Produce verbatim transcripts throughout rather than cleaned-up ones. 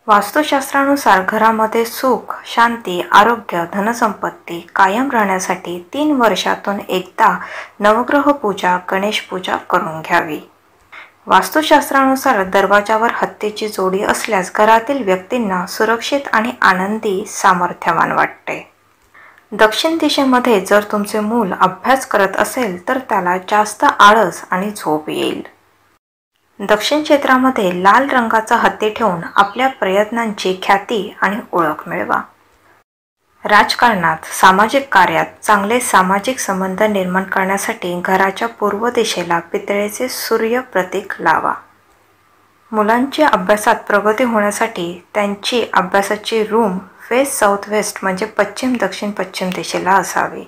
वास्तुशास्त्रानुसार घरामध्ये सुख, शांती, आरोग्य, धनसंपत्ती कायम राहण्यासाठी तीन वर्षातून एकदा नवग्रह पूजा, गणेश पूजा करून घ्यावी. वास्तुशास्त्रानुसार दरवाजावर हत्तीची जोडी असल्यास घरातील व्यक्तींना सुरक्षित आणि आनंदी, सामर्थ्यवान वाटते. दक्षिण दिशेमध्ये जर तुमचे मूल अभ्यास करत असेल तर त्याला जास्त आळस आणि झोप येईल. दक्षिण क्षेत्रामध्ये लाल रंगाचा हत्ती ठेवून आपल्या प्रयत्नांची ख्याती आणि ओळख मिळवा. राजकारणात, सामाजिक कार्यात चांगले सामाजिक संबंध निर्माण करण्यासाठी घराच्या पूर्व दिशेला पितळेचे सूर्य प्रतीक लावा. मुलांची अभ्यासात प्रगती होण्यासाठी त्यांची अभ्यासाची रूम फेस साऊथ वेस्ट म्हणजे पश्चिम दक्षिण पश्चिम दिशेला असावी.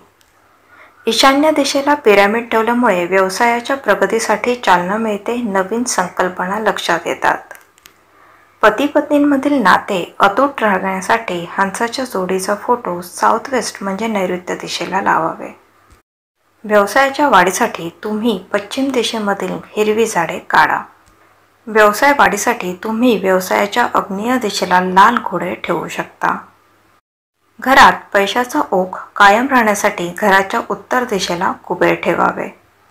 ईशान्य दिशेला पिरॅमिड ठेवल्यामुळे व्यवसायाच्या प्रगतीसाठी चालना मिळते, नवीन संकल्पना लक्षात येतात. पती पत्नींमधील नाते अतूट राहण्यासाठी हंसाच्या जोडीचा फोटो साऊथ वेस्ट म्हणजे नैऋत्य दिशेला लावावे. व्यवसायाच्या वाढीसाठी तुम्ही पश्चिम दिशेमधील हिरवी झाडे काढा. व्यवसाय वाढीसाठी तुम्ही व्यवसायाच्या आग्नेय दिशेला लाल घोडे ठेवू शकता. घरात पैशाचा ओघ कायम राहण्यासाठी घराच्या उत्तर दिशेला कुबेर ठेवावे.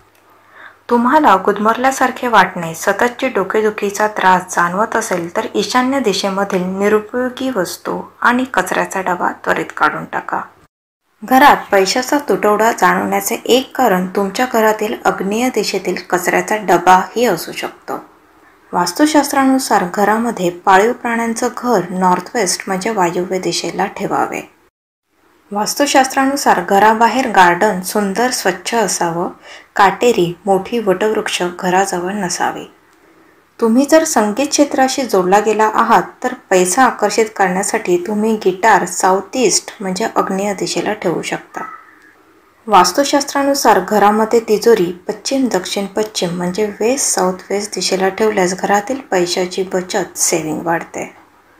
तुम्हाला गुदमरल्यासारखे वाटणे, सततची डोकेदुखीचा त्रास जाणवत असेल तर ईशान्य दिशेमधील निरुपयोगी वस्तू आणि कचऱ्याचा डबा त्वरित काढून टाका. घरात पैशाचा तुटवडा जाणवण्याचे एक कारण तुमच्या घरातील आग्नेय दिशेतील कचऱ्याचा डबाही असू शकतो. वास्तुशास्त्रानुसार घरामध्ये पाळीव प्राण्यांचं घर नॉर्थ वेस्ट म्हणजे वायव्य दिशेला ठेवावे. वास्तुशास्त्रानुसार घराबाहेर गार्डन सुंदर स्वच्छ असावं. काटेरी मोठी वटवृक्ष घराजवळ नसावे. तुम्ही जर संगीत क्षेत्राशी जोडला गेला आहात तर पैसा आकर्षित करण्यासाठी तुम्ही गिटार साऊथ ईस्ट म्हणजे आग्नेय दिशेला ठेवू शकता. वास्तुशास्त्रानुसार घरामध्ये तिजोरी पश्चिम दक्षिण पश्चिम म्हणजे वेस्ट साऊथ वेस्ट दिशेला ठेवल्यास घरातील पैशाची बचत सेविंग वाढते.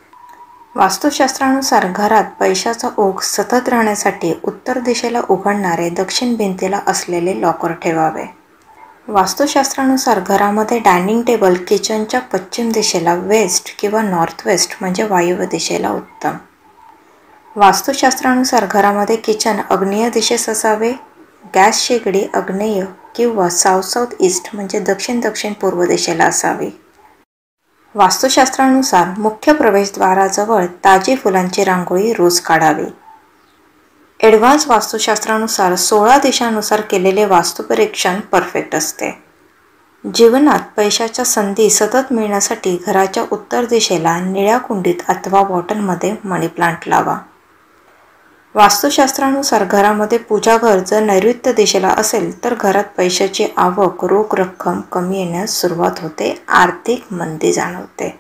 वास्तुशास्त्रानुसार घरात पैशाचा ओघ सतत राहण्यासाठी उत्तर दिशेला उघडणारे दक्षिण भिंतीला असलेले लॉकर ठेवावे. वास्तुशास्त्रानुसार घरामध्ये डायनिंग टेबल किचनच्या पश्चिम दिशेला वेस्ट किंवा नॉर्थ वेस्ट म्हणजे वायव्य दिशेला उत्तम. वास्तुशास्त्रानुसार घरामध्ये किचन आग्नेय दिशेस असावे. गॅस शेगडी आग्नेय किंवा साऊथ साऊथ ईस्ट म्हणजे दक्षिण दक्षिण पूर्व दिशेला असावी. वास्तुशास्त्रानुसार मुख्य प्रवेशद्वाराजवळ ताजी फुलांची रांगोळी रोज काढावी. ॲडव्हान्स वास्तुशास्त्रानुसार सोळा दिशांनुसार केलेले वास्तुपरीक्षण परफेक्ट असते. जीवनात पैशाच्या संधी सतत मिळण्यासाठी घराच्या उत्तर दिशेला निळ्या कुंडीत अथवा बॉटलमध्ये मनी प्लांट लावा. वास्तुशास्त्रानुसार घरामध्ये पूजाघर जर नैऋत्य दिशेला असेल तर घरात पैशाची आवक, रोख रक्कम कमी येण्यास सुरुवात होते, आर्थिक मंदी जाणवते.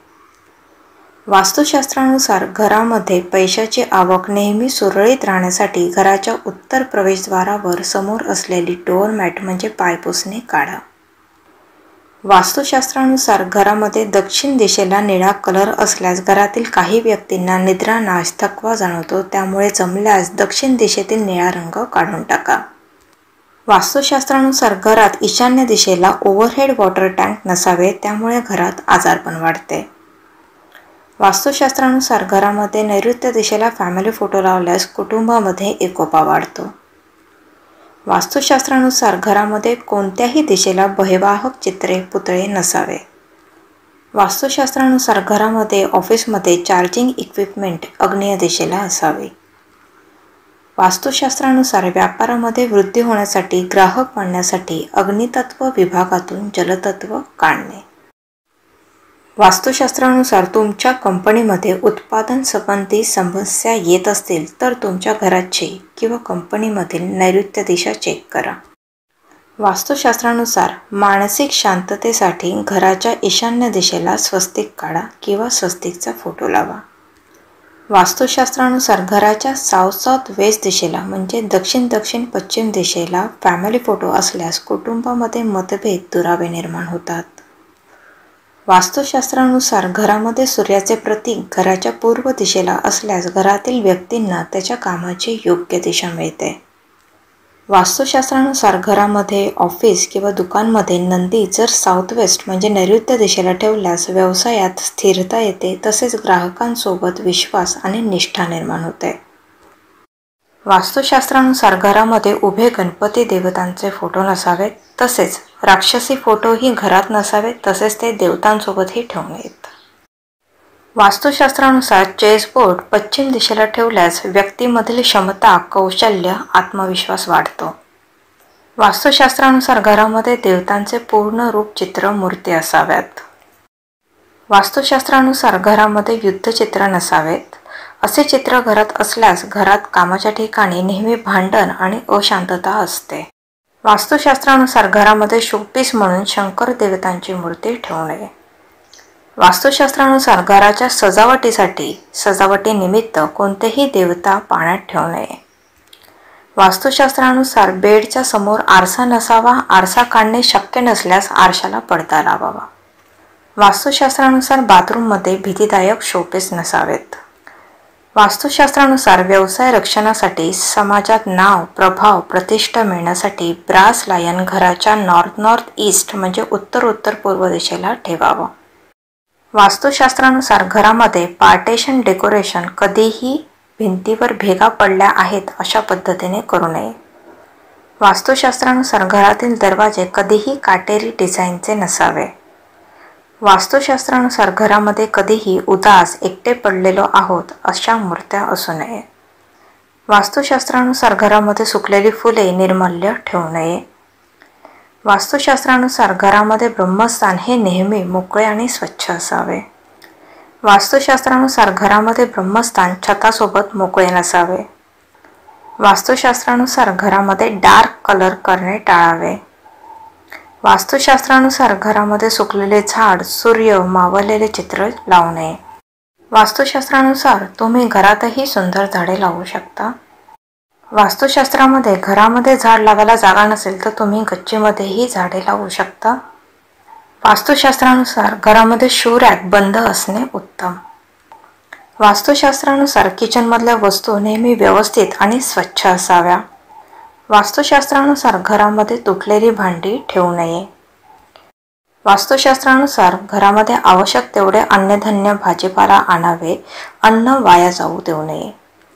वास्तुशास्त्रानुसार घरामध्ये पैशाची आवक नेहमी सुरळीत राहण्यासाठी घराच्या उत्तर प्रवेशद्वारावर समोर असलेली डोअर मॅट म्हणजे पायपुसणे काढा. वास्तुशास्त्रानुसार घरामध्ये दक्षिण दिशेला निळा कलर असल्यास घरातील काही व्यक्तींना निद्रानाश, थकवा जाणवतो, त्यामुळे जमल्यास दक्षिण दिशेतील निळा रंग काढून टाका. वास्तुशास्त्रानुसार घरात ईशान्य दिशेला ओव्हरहेड वॉटर टँक नसावे, त्यामुळे घरात आजारपण वाढते. वास्तुशास्त्रानुसार घरामध्ये नैऋत्य दिशेला फॅमिली फोटो लावल्यास कुटुंबामध्ये एकोपा वाढतो. वास्तुशास्त्रानुसार घरामध्ये कोणत्याही दिशेला भयवाहक चित्रे, पुतळे नसावे. वास्तुशास्त्रानुसार घरामध्ये ऑफिसमध्ये चार्जिंग इक्विपमेंट आग्नेय दिशेला असावे. वास्तुशास्त्रानुसार व्यापारामध्ये वृद्धी होण्यासाठी ग्राहक वाढण्यासाठी अग्नितत्व विभागातून जलतत्व काढणे. वास्तुशास्त्रानुसार तुमच्या कंपनीमध्ये उत्पादन संबंधी समस्या येत असतील तर तुमच्या घराची किंवा कंपनीमधील नैऋत्य दिशा चेक करा. वास्तुशास्त्रानुसार मानसिक शांततेसाठी घराच्या ईशान्य दिशेला स्वस्तिक काढा किंवा स्वस्तिकचा फोटो लावा. वास्तुशास्त्रानुसार घराच्या साऊथ साऊथ वेस्ट दिशेला म्हणजे दक्षिण दक्षिण पश्चिम दिशेला फॅमिली फोटो असल्यास कुटुंबामध्ये मतभेद, दुरावे निर्माण होतात. वास्तुशास्त्रानुसार घरामध्ये सूर्याचे प्रतीक घराच्या पूर्व दिशेला असल्यास घरातील व्यक्तींना त्याच्या कामाची योग्य दिशा मिळते. वास्तुशास्त्रानुसार घरामध्ये, ऑफिस किंवा दुकानमध्ये नंदी जर साऊथ वेस्ट म्हणजे नैऋत्य दिशेला ठेवल्यास व्यवसायात स्थिरता येते, तसेच ग्राहकांसोबत विश्वास आणि निष्ठा निर्माण होते. वास्तुशास्त्रानुसार घरामध्ये उभे गणपती देवतांचे फोटो नसावेत, तसेच राक्षसी फोटोही घरात नसावेत, तसेच ते देवतांसोबतही ठेवू नयेत. वास्तुशास्त्रानुसार चेसबोर्ड पश्चिम दिशेला ठेवल्यास व्यक्तीमधील क्षमता, कौशल्य, आत्मविश्वास वाढतो. वास्तुशास्त्रानुसार घरामध्ये देवतांचे पूर्ण रूप चित्र मूर्ती असाव्यात. वास्तुशास्त्रानुसार घरामध्ये युद्धचित्र नसावेत. असे चित्र घरात असल्यास घरात कामाच्या ठिकाणी नेहमी भांडण आणि अशांतता असते. वास्तुशास्त्रानुसार घरामध्ये शोपीस म्हणून शंकर देवतांची मूर्ती ठेवू नये. वास्तुशास्त्रानुसार घराच्या सजावटीसाठी सजावटीनिमित्त कोणतेही देवता पाण्यात ठेवू नये. वास्तुशास्त्रानुसार बेडच्या समोर आरसा नसावा. आरसा काढणे शक्य नसल्यास आरशाला पडदा लावावा. वास्तुशास्त्रानुसार बाथरूममध्ये भीतीदायक शोपीस नसावेत. वास्तुशास्त्रानुसार व्यवसाय रक्षणासाठी, समाजात नाव, प्रभाव, प्रतिष्ठा मिळण्यासाठी ब्रास लायन घराच्या नॉर्थ नॉर्थ ईस्ट म्हणजे उत्तर उत्तर पूर्व दिशेला ठेवावं. वास्तुशास्त्रानुसार घरामध्ये पार्टेशन डेकोरेशन कधीही भिंतीवर भेगा पडल्या आहेत अशा पद्धतीने करू नये. वास्तुशास्त्रानुसार घरातील दरवाजे कधीही काटेरी डिझाईनचे नसावे. वास्तुशास्त्रानुसार घरामध्ये कधीही उदास, एकटे पडलेलो आहोत अशा मूर्त्या असू नये. वास्तुशास्त्रानुसार घरामध्ये सुकलेली फुले, निर्माल्य ठेवू नये. वास्तुशास्त्रानुसार घरामध्ये ब्रह्मस्थान हे नेहमी मोकळे आणि स्वच्छ असावे. वास्तुशास्त्रानुसार घरामध्ये ब्रह्मस्थान छतासोबत मोकळे नसावे. वास्तुशास्त्रानुसार घरामध्ये डार्क कलर करणे टाळावे. वास्तुशास्त्रानुसार घरामध्ये सुकलेले झाड, सूर्य, मावळलेले चित्र लावू नये. वास्तुशास्त्रानुसार तुम्ही घरातही सुंदर झाडे लावू शकता. वास्तुशास्त्रामध्ये घरामध्ये झाड लावायला जागा नसेल तर तुम्ही गच्चीमध्येही झाडे लावू शकता. वास्तुशास्त्रानुसार घरामध्ये शू रॅक बंद असणे उत्तम. वास्तुशास्त्रानुसार किचनमधल्या वस्तू नेहमी व्यवस्थित आणि स्वच्छ असाव्या. वास्तुशास्त्रानुसार घरामध्ये तुटलेली भांडी ठेवू नये. वास्तुशास्त्रानुसार घरामध्ये आवश्यक तेवढे अन्नधान्य, भाजीपाला आणावे. अन्न वाया जाऊ देऊ नये.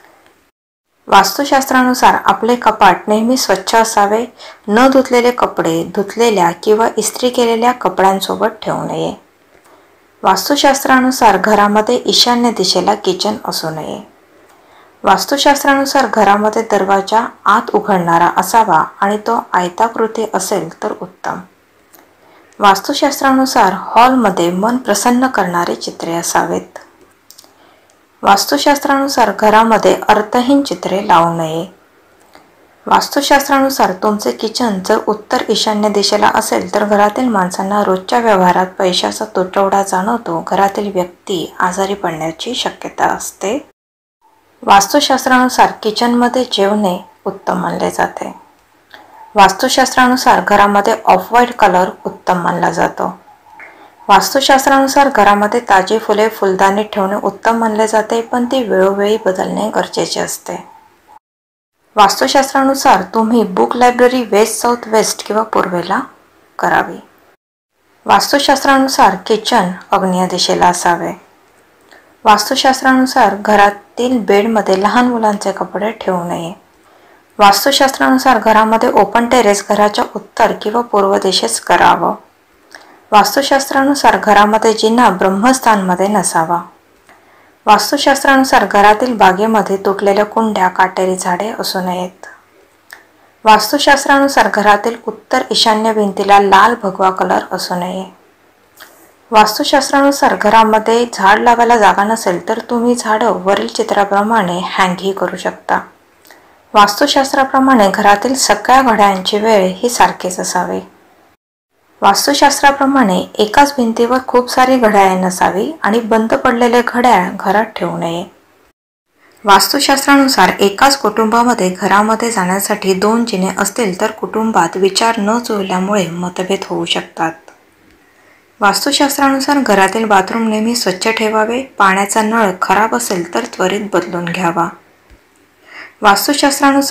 वास्तुशास्त्रानुसार आपले कपाट नेहमी स्वच्छ असावे. न धुतलेले कपडे धुतलेल्या किंवा इस्त्री केलेल्या कपड्यांसोबत ठेवू नये. वास्तुशास्त्रानुसार घरामध्ये ईशान्य दिशेला किचन असू नये. वास्तुशास्त्रानुसार घरामध्ये दरवाजा आत उघडणारा असावा आणि तो आयताकृती असेल तर उत्तम. वास्तुशास्त्रानुसार हॉलमध्ये मन प्रसन्न करणारे चित्रे असावेत. वास्तुशास्त्रानुसार घरामध्ये अर्थहीन चित्रे लावू नये. वास्तुशास्त्रानुसार तुमचे किचन जर उत्तर ईशान्य दिशेला असेल तर घरातील माणसांना रोजच्या व्यवहारात पैशाचा तुटवडा जाणवतो. घरातील व्यक्ती आजारी पडण्याची शक्यता असते. वास्तुशास्त्रानुसार किचनमध्ये जेवणे उत्तम मानले जाते. वास्तुशास्त्रानुसार घरामध्ये ऑफ व्हाईट कलर उत्तम मानला जातो. वास्तुशास्त्रानुसार घरामध्ये ताजी फुले, फुलदाणी ठेवणे उत्तम मानले जाते, पण ती वेळोवेळी बदलणे गरजेचे असते. वास्तुशास्त्रानुसार तुम्ही book library west, south west किंवा पूर्वेला करावी. वास्तुशास्त्रानुसार किचन आग्नेय दिशेला असावे. वास्तुशास्त्रानुसार घरातील बेडमध्ये लहान मुलांचे कपडे ठेवू नये. वास्तुशास्त्रानुसार घरामध्ये ओपन टेरेस घराच्या उत्तर किंवा पूर्व दिशेस करावं. वास्तुशास्त्रानुसार घरामध्ये जिना ब्रह्मस्थानमध्ये नसावा. वास्तुशास्त्रानुसार घरातील बागेमध्ये तुटलेल्या कुंड्या, काटेरी झाडे असू नयेत. वास्तुशास्त्रानुसार घरातील उत्तर ईशान्य भिंतीला लाल भगवा कलर असू नये. वास्तुशास्त्रानुसार घरामध्ये झाड लावायला जागा नसेल तर तुम्ही झाडं वरील चित्राप्रमाणे हँगही करू शकता. वास्तुशास्त्राप्रमाणे घरातील सगळ्या घड्याळांची वेळ ही सारखीच असावी. वास्तुशास्त्राप्रमाणे एकाच भिंतीवर खूप सारी घड्याळे नसावी आणि बंद पडलेले घड्याळ घरात ठेवू नये. वास्तुशास्त्रानुसार एकाच कुटुंबामध्ये घरामध्ये जाण्यासाठी दोन जिने असतील तर कुटुंबात विचार न जुळल्यामुळे मतभेद होऊ शकतात. वास्तुशास्त्रानुसार घरातील बाथरूम नेहमी स्वच्छ ठेवावे. पाण्याचा नळ खराब असेल तर त्वरित बदलून घ्यावा. वास्तुशास्त्रानुसार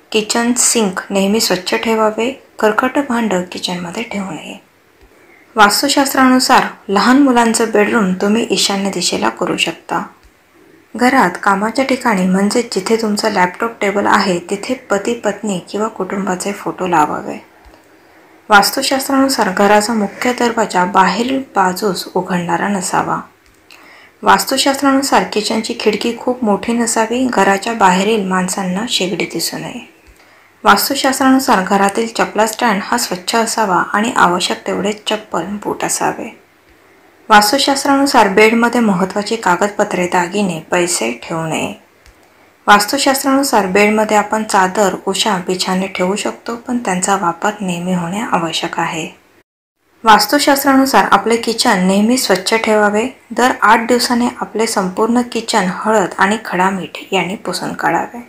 किचन सिंक नेहमी स्वच्छ ठेवावे. कर्कट भांडं किचनमध्ये ठेवू नये. वास्तुशास्त्रानुसार लहान मुलांचं बेडरूम तुम्ही ईशान्य दिशेला करू शकता. घरात कामाच्या ठिकाणी म्हणजे जिथे तुमचा लॅपटॉप टेबल आहे तिथे पती पत्नी किंवा कुटुंबाचे फोटो लावावे. वास्तुशास्त्रानुसार घराचा मुख्य दरवाजा बाहेरील बाजूस उघडणारा नसावा. वास्तुशास्त्रानुसार किचनची खिडकी खूप मोठी नसावी. घराच्या बाहेरील माणसांना शेगडी दिसू नये. वास्तुशास्त्रानुसार घरातील चपला स्टँड हा स्वच्छ असावा आणि आवश्यक तेवढे चप्पल बूट असावे. वास्तुशास्त्रानुसार बेडमध्ये महत्त्वाची कागदपत्रे, दागिने, पैसे ठेवू नये. वास्तुशास्त्रानुसार बेडमध्ये आपण चादर, उशा, बिछाने ठेवू शकतो, पण त्यांचा वापर नेहमी होणे आवश्यक आहे. वास्तुशास्त्रानुसार आपले किचन नेहमी स्वच्छ ठेवावे. दर आठ दिवसाने आपले संपूर्ण किचन हळद आणि खडा मीठ यांनी पुसून काढावे.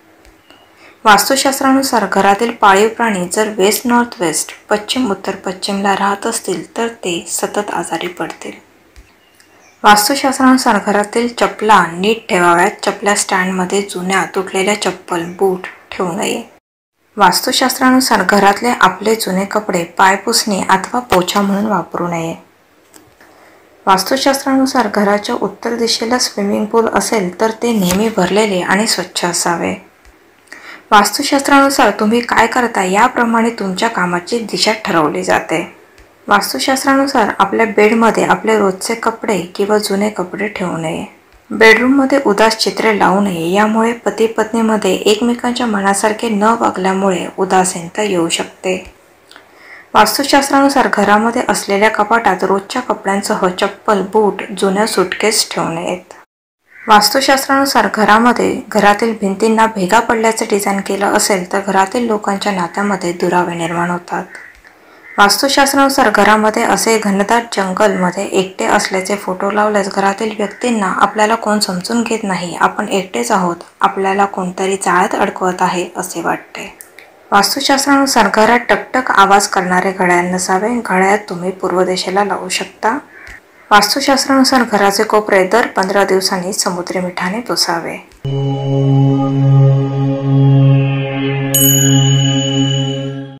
वास्तुशास्त्रानुसार घरातील पाळीव प्राणी जर वेस्ट नॉर्थ वेस्ट पश्चिम उत्तर पश्चिमला राहत असतील तर ते सतत आजारी पडतील. वास्तुशास्त्रानुसार घरातील चपला नीट ठेवाव्यात. चपल्या स्टँडमध्ये जुन्या तुटलेल्या चप्पल, बूट ठेवू नये. वास्तुशास्त्रानुसार घरातले आपले जुने कपडे पायपुसणे अथवा पोछा म्हणून वापरू नये. वास्तुशास्त्रानुसार घराच्या उत्तर दिशेला स्विमिंग पूल असेल तर ते नेहमी भरलेले आणि स्वच्छ असावे. वास्तुशास्त्रानुसार तुम्ही काय करता याप्रमाणे तुमच्या कामाची दिशा ठरवली जाते. वास्तुशास्त्रानुसार आपल्या बेडमध्ये आपले रोजचे कपडे किंवा जुने कपडे ठेवू नये. बेडरूममध्ये उदास चित्रे लावू नये. यामुळे पती पत्नीमध्ये एकमेकांच्या मनासारखे न वागल्यामुळे उदासीनता येऊ शकते. वास्तुशास्त्रानुसार घरामध्ये असलेल्या कपाटात रोजच्या कपड्यांसह चप्पल, बूट, जुन्या सुटकेस ठेवू नयेत. वास्तुशास्त्रानुसार घरामध्ये घरातील भिंतींना भेगा पडल्याचे डिझाईन केलं असेल तर घरातील लोकांच्या नात्यामध्ये दुरावे निर्माण होतात. वास्तुशास्त्रानुसार घरामध्ये असे घनदाट जंगलमध्ये एकटे असल्याचे फोटो लावल्यास घरातील व्यक्तींना आपल्याला कोण समजून घेत नाही, आपण एकटेच आहोत, आपल्याला कोणतरी जाळ्यात अडकवत आहे असे वाटते. वास्तुशास्त्रानुसार घरात टकटक आवाज करणारे घड्याळ नसावे. घड्याळ तुम्ही पूर्व दिशेला लावू शकता. वास्तुशास्त्रानुसार घराचे कोपरे दर पंधरा दिवसांनी समुद्री मिठाने पुसावे.